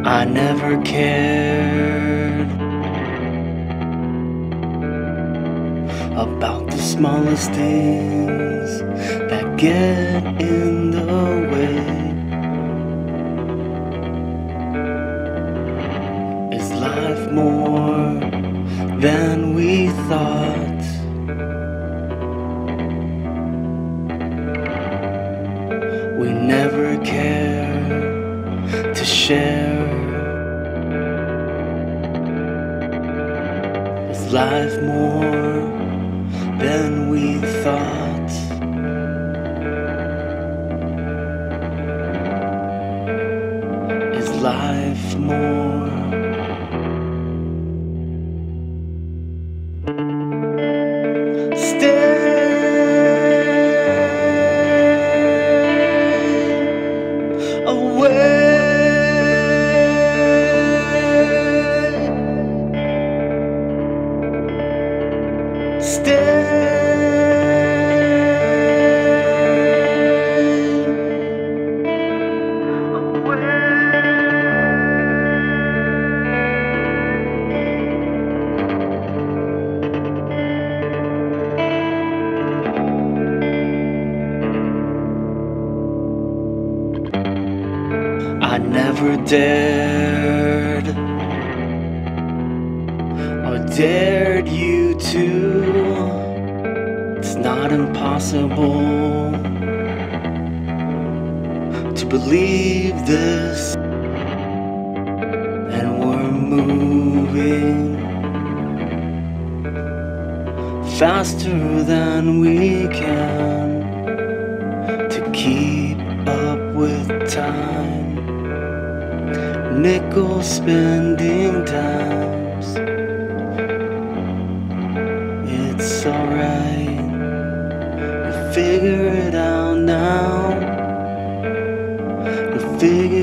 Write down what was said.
I never cared about the smallest things that get in the way. Is life more than we thought? We never care to share. Is life more than we thought? Is life more? Stay away. Stay I never dared or dared you to. It's not impossible to believe this, and we're moving faster than we can to keep up with time. Nickel spending times. It's alright, we'll figure it out now. We'll figure